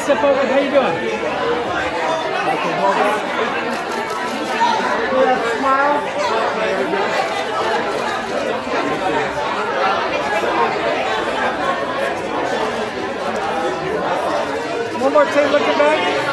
step over. How you doing? Okay, hold on. Yeah, smile. One more time, looking back.